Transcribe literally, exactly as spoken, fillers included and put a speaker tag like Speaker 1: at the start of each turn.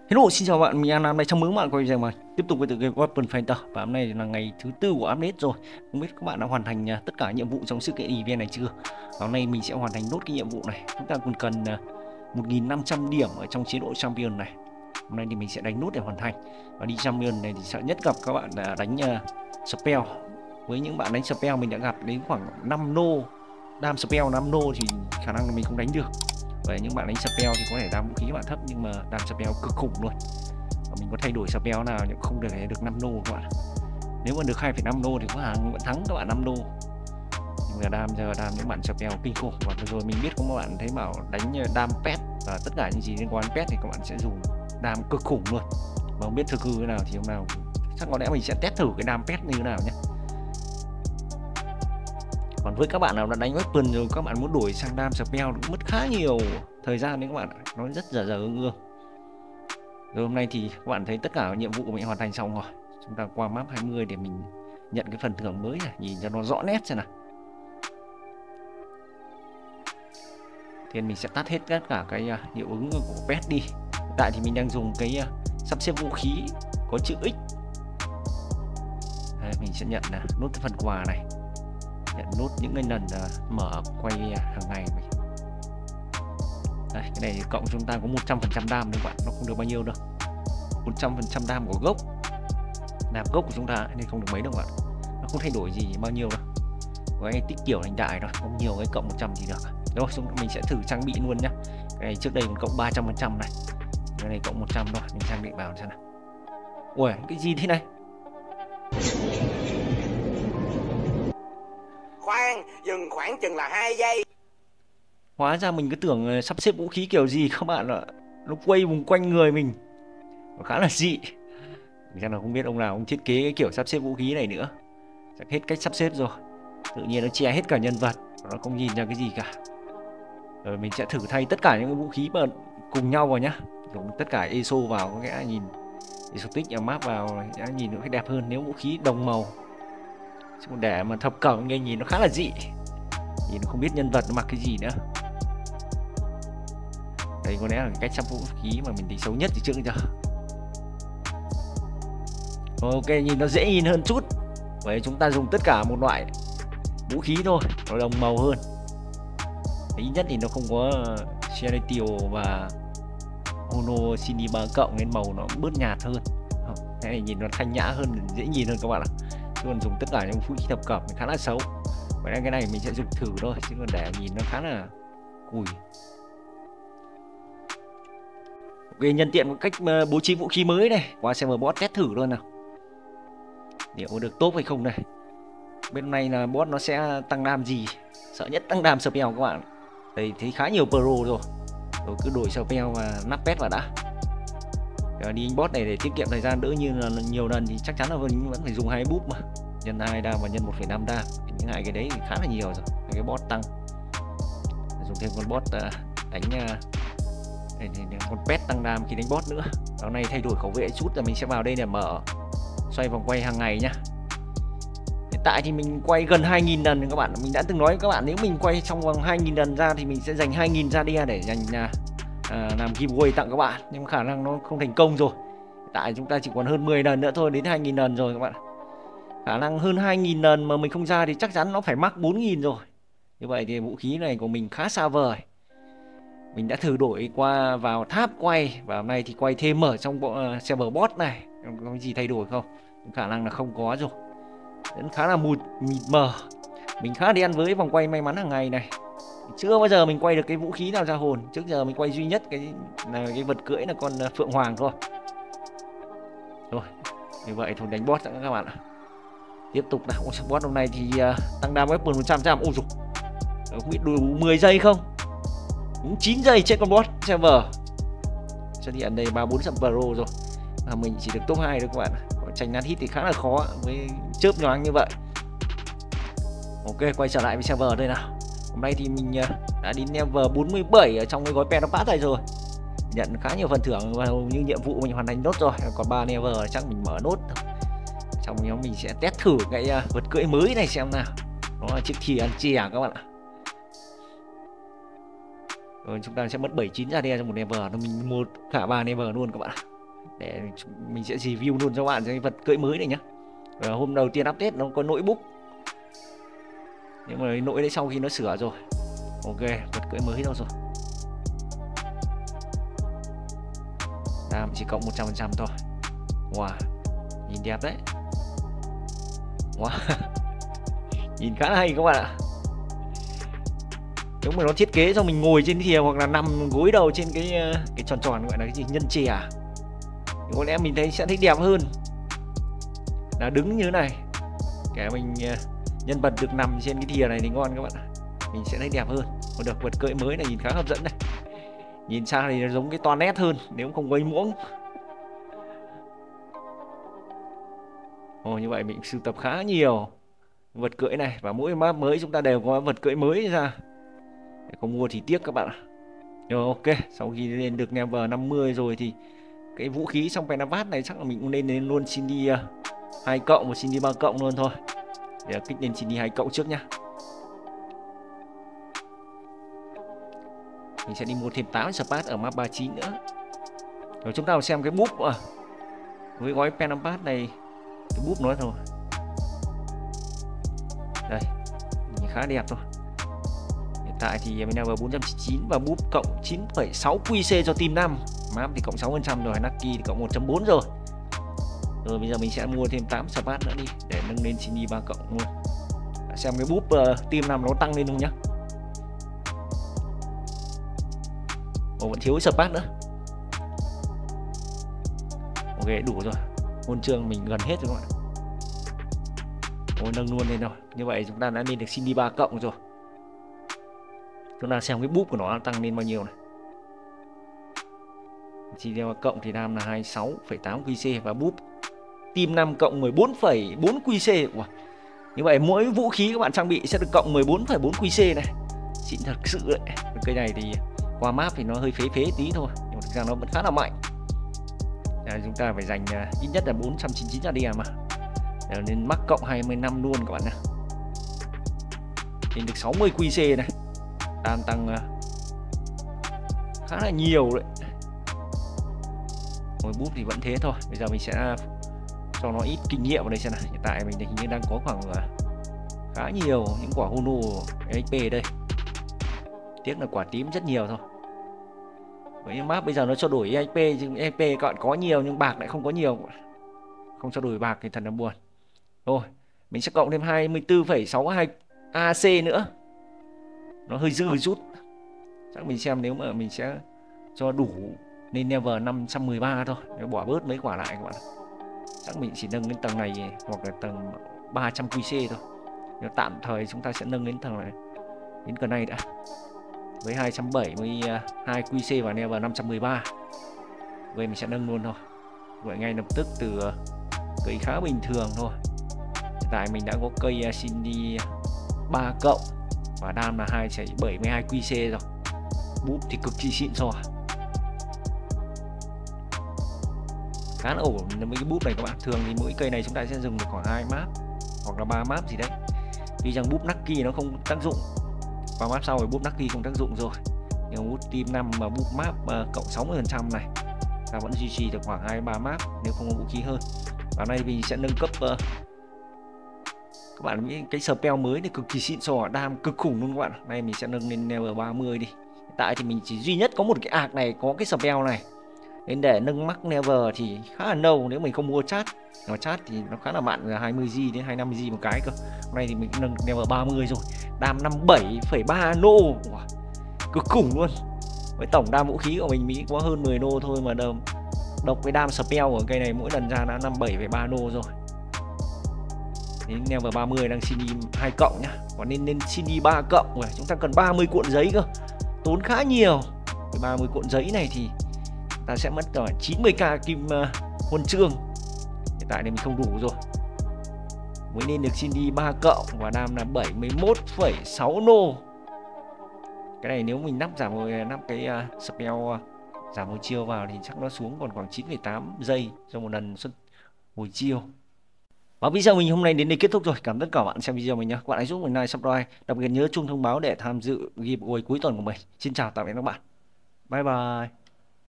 Speaker 1: Hello, xin chào bạn, mình An Nam đây. Chào mừng bạn quay trở lại tiếp tục với tựa game Weapon Fighter. Và hôm nay là ngày thứ tư của update rồi. Không biết các bạn đã hoàn thành uh, tất cả nhiệm vụ trong sự kiện event này chưa? Và hôm nay mình sẽ hoàn thành nốt cái nhiệm vụ này. Chúng ta còn cần uh, một nghìn năm trăm điểm ở trong chế độ champion này. Hôm nay thì mình sẽ đánh nốt để hoàn thành. Và đi champion này thì sợ nhất gặp các bạn uh, đánh uh, spell. Với những bạn đánh spell mình đã gặp đến khoảng năm nô, đam spell năm nô thì khả năng là mình không đánh được. Vậy những bạn đánh spell thì có thể đam vũ khí các bạn thấp, nhưng mà đam spell cực khủng luôn. Và mình có thay đổi spell nào nhưng không được được năm nô các bạn. Nếu mà được hai phẩy năm nô thì có hàng vẫn thắng các bạn năm nô. Nhưng mà đam giờ đam những bạn spell kinh khủng. Và vừa rồi mình biết có một bạn thấy bảo đánh đam pet và tất cả những gì liên quan đến pet thì các bạn sẽ dùng đam cực khủng luôn. Mà không biết thực hư thế nào thì hôm nào chắc có lẽ mình sẽ test thử cái đam pet như thế nào nhé. Còn với các bạn nào đã đánh weapon rồi, các bạn muốn đổi sang đam spell cũng mất khá nhiều thời gian đấy các bạn, nó rất dở dở ương ương. Rồi hôm nay thì các bạn thấy tất cả nhiệm vụ của mình hoàn thành xong rồi. Chúng ta qua map hai mươi để mình nhận cái phần thưởng mới này, nhìn cho nó rõ nét xem nào. Thì mình sẽ tắt hết tất cả cái hiệu ứng của pet đi. Hiện tại thì mình đang dùng cái sắp xếp vũ khí có chữ X. Đây, mình sẽ nhận là nốt cái phần quà này, nhận nốt những cái lần uh, mở quay hàng ngày mình. Đây, cái này cộng chúng ta có một trăm phần trăm đam đấy các bạn, nó không được bao nhiêu đâu. một trăm phần trăm đam của gốc. Đam gốc của chúng ta nên không được mấy đâu các bạn. Nó không thay đổi gì bao nhiêu đâu. Có cái tích kiểu thành đại rồi, không nhiều cái cộng một trăm thì được. Rồi, chúng mình sẽ thử trang bị luôn nhá. Cái này trước đây còn cộng ba trăm phần trăm này. Cái này cộng một trăm thôi, mình trang bị vào xem nào. Ui, cái gì thế này?
Speaker 2: Khoan, dừng khoảng chừng là hai giây.
Speaker 1: Hóa ra mình cứ tưởng sắp xếp vũ khí kiểu gì các bạn ạ. Nó quay vùng quanh người mình, nó khá là dị. Mình chắc là không biết ông nào ông thiết kế cái kiểu sắp xếp vũ khí này nữa. Chắc hết cách sắp xếp rồi. Tự nhiên nó che hết cả nhân vật, nó không nhìn ra cái gì cả. Rồi mình sẽ thử thay tất cả những cái vũ khí mà cùng nhau vào nhá. Dùng tất cả e ét o vào, có nghĩa nhìn exotic map vào sẽ nhìn nó đẹp hơn nếu vũ khí đồng màu. Chứ để mà thập cẩm nghe nhìn nó khá là dị. Nhìn nó không biết nhân vật nó mặc cái gì nữa. Đây có lẽ là cái cách sắp vũ khí mà mình thấy xấu nhất từ trước đến giờ. Ok, nhìn nó dễ nhìn hơn chút. Vậy chúng ta dùng tất cả một loại vũ khí thôi, nó đồng màu hơn. Ý nhất thì nó không có Celestial và Mono Cine ba cộng nên màu nó bớt nhạt hơn. Cái này nhìn nó thanh nhã hơn, dễ nhìn hơn các bạn ạ. Chứ còn dùng tất cả những vũ khí thập cẩm thì khá là xấu. Vậy nên cái này mình sẽ dùng thử thôi, chứ còn để nhìn nó khá là cùi. Ok, nhân tiện một cách bố trí vũ khí mới này, qua server bot test thử luôn nào. Liệu có được tốt hay không này. Bên này là bot nó sẽ tăng đam gì? Sợ nhất tăng đam spell các bạn. Đây thấy khá nhiều pro rồi. Rồi cứ đổi spell và nắp pet vào đã. Để đi bot này để tiết kiệm thời gian đỡ, như là nhiều lần thì chắc chắn là vẫn phải dùng hai búp mà. Nhân hai đam và nhân một phẩy năm đam. Những hai cái đấy thì khá là nhiều rồi. Cái bot tăng. Dùng thêm con bot đánh đây, đây, con pet tăng đam khi đánh boss nữa. Hôm nay thay đổi khẩu vệ chút là mình sẽ vào đây để mở xoay vòng quay hàng ngày nhá. Hiện tại thì mình quay gần hai nghìn lần các bạn. Mình đã từng nói với các bạn nếu mình quay trong vòng hai nghìn lần ra thì mình sẽ dành hai nghìn ra đia để dành à, làm giveaway tặng các bạn. Nhưng khả năng nó không thành công rồi. Hiện tại chúng ta chỉ còn hơn mười lần nữa thôi đến hai nghìn lần rồi các bạn. Khả năng hơn hai nghìn lần mà mình không ra thì chắc chắn nó phải mắc bốn nghìn rồi. Như vậy thì vũ khí này của mình khá xa vời. Mình đã thử đổi qua vào tháp quay, và hôm nay thì quay thêm ở trong bộ, uh, server bot này. Có cái gì thay đổi không? Khả năng là không có rồi. Vẫn khá là mụt mịt mờ. Mình khá đen với vòng quay may mắn hàng ngày này. Chưa bao giờ mình quay được cái vũ khí nào ra hồn. Trước giờ mình quay duy nhất cái là cái vật cưỡi là con Phượng Hoàng thôi. Rồi, như vậy thôi đánh boss các bạn ạ. Tiếp tục nào. Ôi, boss hôm nay thì uh, tăng đam weapon một trăm phần trăm. Ôi dồi, không biết đủ mười giây không? Cũng chín giây trên con boss server. Xuất hiện đây ba bốn trăm pro rồi. À, mình chỉ được top hai thôi các bạn. Còn tranh nát hit thì khá là khó với chớp nhoáng như vậy. Ok, quay trở lại với server đây nào. Hôm nay thì mình đã đến level bốn mươi bảy ở trong cái gói Pet Pass này rồi. Nhận khá nhiều phần thưởng và hầu như nhiệm vụ mình hoàn thành nốt rồi. Còn ba level chắc mình mở nốt. Trong nhóm mình sẽ test thử cái vật cưỡi mới này xem nào. Nó là chiếc thìa ăn chè các bạn ạ. Rồi chúng ta sẽ mất bảy chín ra đe trong một level, nó mình một cả ba level luôn các bạn. để mình sẽ review luôn cho bạn cái vật cưỡi mới này nhá. Và hôm đầu tiên update nó có nỗi búp, nhưng mà nỗi đấy sau khi nó sửa rồi. Ok, vật cưỡi mới đâu rồi. Đam chỉ cộng một trăm phần trăm thôi. Wow, nhìn đẹp đấy. Wow. Nhìn khá là hay các bạn ạ. Nếu mà nó thiết kế cho mình ngồi trên thìa hoặc là nằm gối đầu trên cái cái tròn tròn gọi là cái gì, nhân chè, thì có lẽ mình thấy sẽ thấy đẹp hơn là đứng như thế này. Kể mình nhân vật được nằm trên cái thìa này thì ngon các bạn ạ, mình sẽ thấy đẹp hơn. Có được vật cưỡi mới này nhìn khá hấp dẫn này. Nhìn xa thì nó giống cái toan nét hơn nếu không có cái muỗng. Ồ, như vậy mình sưu tập khá nhiều vật cưỡi này, và mỗi map mới chúng ta đều có vật cưỡi mới ra. Không mua thì tiếc các bạn ạ. Rồi ok, sau khi lên được level năm mươi rồi thì cái vũ khí trong Penavat này chắc là mình cũng nên lên luôn xin đi hai cộng và xin đi ba cộng luôn thôi. Để kích lên xin đi hai cộng trước nhá. Mình sẽ đi mua thêm tám spat ở map ba mươi chín nữa. Rồi chúng ta cùng xem cái búp à. Với gói Penavat này, cái búp nó thôi. Đây, nhìn khá đẹp thôi. Hiện tại thì mình level bốn trăm chín mươi chín và búp cộng chín phẩy sáu quy xê cho team năm. Map thì cộng sáu phần trăm rồi, Nucky thì cộng một chấm bốn rồi. Rồi bây giờ mình sẽ mua thêm tám spat nữa đi để nâng lên xin đi ba cộng luôn. Xem cái búp uh, team năm nó tăng lên không nhá. Ồ, vẫn thiếu spat nữa. Ok, đủ rồi. Huân chương mình gần hết rồi các bạn. Ôi, nâng luôn lên rồi. Như vậy chúng ta đã lên được xin đi ba cộng rồi. Chúng ta xem cái búp của nó tăng lên bao nhiêu này. Xin đi ba cộng thì đam là hai mươi sáu phẩy tám quy xê và búp team năm cộng mười bốn phẩy bốn quy xê. Wow. Như vậy mỗi vũ khí các bạn trang bị sẽ được cộng mười bốn phẩy bốn quy xê này. Xịn thật sự đấy. Cây này thì qua map thì nó hơi phế phế tí thôi, nhưng mà thực ra nó vẫn khá là mạnh. À, chúng ta phải dành uh, ít nhất là bốn trăm chín mươi chín ra đi à mà. Để nên mắc cộng hai mươi năm luôn các bạn nhé. Lên được sáu mươi quy xê này. Đam tăng uh, khá là nhiều đấy. Ngồi búp thì vẫn thế thôi. Bây giờ mình sẽ cho nó ít kinh nghiệm vào đây xem nào. Hiện tại mình hình như đang có khoảng uh, khá nhiều những quả Hono ích pê đây. Tiếc là quả tím rất nhiều thôi. Với map bây giờ nó cho đổi e ích pê, nhưng e ích pê các bạn có nhiều nhưng bạc lại không có nhiều. Không cho đổi bạc thì thật là buồn. Rồi, mình sẽ cộng thêm hai mươi tư phẩy sáu hai a xê nữa. Nó hơi dư chút. Chắc mình xem nếu mà mình sẽ cho đủ lên level năm trăm mười ba thôi. Nếu bỏ bớt mấy quả lại các bạn. Chắc mình chỉ nâng lên tầng này hoặc là tầng ba trăm quy xê thôi. Nếu tạm thời chúng ta sẽ nâng đến tầng này, đến gần này đã. Với hai trăm bảy mươi hai quy xê và level năm trăm mười ba. Vậy mình sẽ nâng luôn thôi. Vậy ngay lập tức từ cây khá bình thường thôi. Hiện tại mình đã có cây xin đi ba cộng và đam là hai phẩy bảy mươi hai quy xê rồi. Búp thì cực kỳ xịn rồi. Khá là ổn với cái búp này các bạn. Thường thì mỗi cây này chúng ta sẽ dùng được khoảng hai map hoặc là ba map gì đấy. Tuy rằng búp Nucky nó không tác dụng, và map sau thì búp Nucky không tác dụng rồi. Nhưng búp team năm mà búp map uh, cộng sáu mươi phần trăm này ta vẫn duy trì được khoảng hai ba map nếu không có vũ khí hơn. Và nay mình sẽ nâng cấp uh, các bạn nghĩ cái spell mới thì cực kỳ xịn sò, đam cực khủng luôn các bạn. Nay mình sẽ nâng lên level ba mươi đi. Hiện tại thì mình chỉ duy nhất có một cái ạc này có cái spell này. Nên để nâng max level thì khá là lâu nếu mình không mua chat. Nó chat thì nó khá là mặn, là hai mươi gi đến hai mươi lăm gi một cái cơ. Hôm nay thì mình nâng level ba mươi rồi. Đam năm mươi bảy phẩy ba nô. Wow, cực khủng luôn. Với tổng đam vũ khí của mình Mỹ có hơn mười nô thôi mà đâm độc với đam spell của cây này mỗi lần ra đã năm mươi bảy phẩy ba nô rồi. Đến level ba mươi đang xin đi hai cộng nhá. Còn nên nên xin đi ba cộng rồi. Chúng ta cần ba mươi cuộn giấy cơ. Tốn khá nhiều. Cái ba mươi cuộn giấy này thì ta sẽ mất rồi chín mươi k kim uh, huân chương. Hiện tại thì mình không đủ rồi. Mới nên được xin đi ba cộng và đam là bảy mươi mốt phẩy sáu nô. Cái này nếu mình nắp giảm hồi nắp cái uh, spell uh, giảm hồi chiêu vào thì chắc nó xuống còn khoảng chín phẩy tám giây cho một lần xuất hồi chiêu. Và video mình hôm nay đến đây kết thúc rồi. Cảm ơn tất cả các bạn xem video mình nhé. Các bạn hãy giúp mình like, subscribe, đặc biệt nhớ chuông thông báo để tham dự giveaway cuối tuần của mình. Xin chào tạm biệt các bạn. Bye bye.